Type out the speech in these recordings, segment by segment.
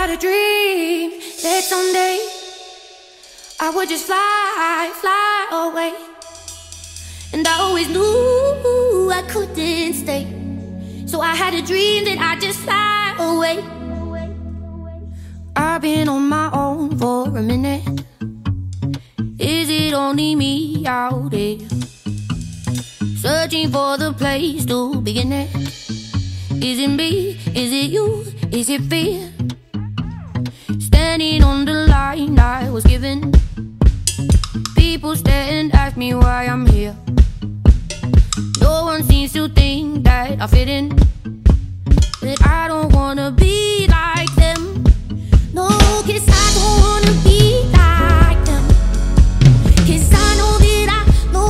had a dream that someday I would just fly away. And I always knew I couldn't stay, so I had a dream that I'd just fly away. I've been on my own for a minute. Is it only me out there, searching for the place to begin it? Is it me? Is it you? Is it fear? Standing on the line I was given, people stare and ask me why I'm here. No one seems to think that I fit in, that I don't wanna be like them. No, 'cause I don't wanna be like them. 'Cause I know that I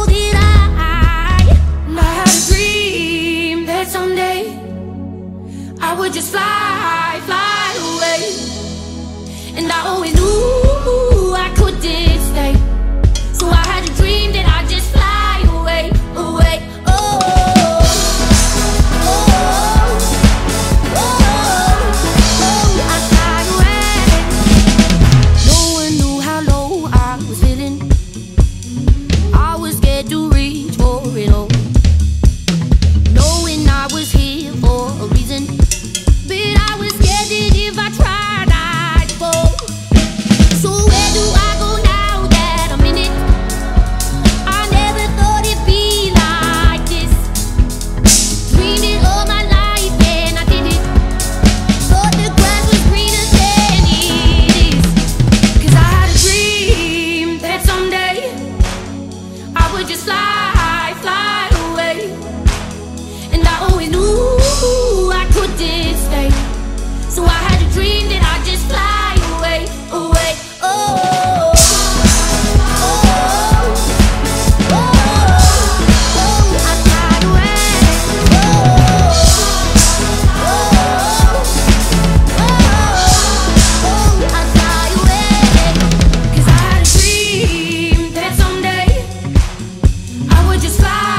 had a dream that someday I would just fly away. And I always knew I couldn't stay, so I had a dream that I'd just fly away, away. Oh, oh, oh, oh, I'd fly away. No one knew how low I was feeling. I was scared to reach for it all, knowing I was here for a reason. But I was scared that if I tried, I'd fall. So where do I go now that I'm in it? I never thought it'd be like this. Dreamed it all my life and I did it. Thought the grass was greener than it is. 'Cause I had a dream that someday I would just fly away. And I always knew I couldn't stay, so I had a dream that I'd just fly away, away. Oh, oh, oh, oh, I'd fly away. Oh, oh, oh, I'd fly away. 'Cause I had a dream that someday I would just fly